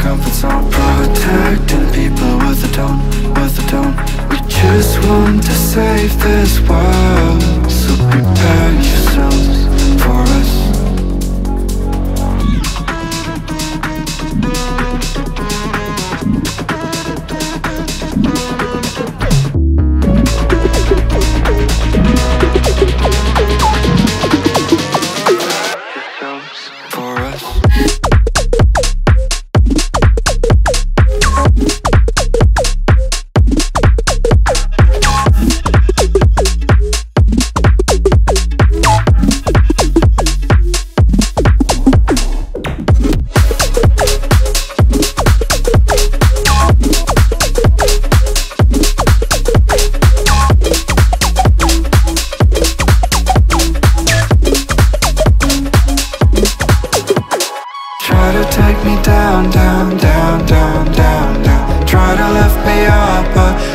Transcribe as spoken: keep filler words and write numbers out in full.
comfort zone, protecting people with a tone, with a tone. We just want to save this world, so prepare yourselves for us. Take me down, down, down, down, down, down. Try to lift me up, but